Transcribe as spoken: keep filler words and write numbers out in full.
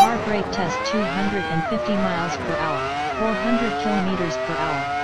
Car brake test two hundred fifty miles per hour, four hundred kilometers per hour.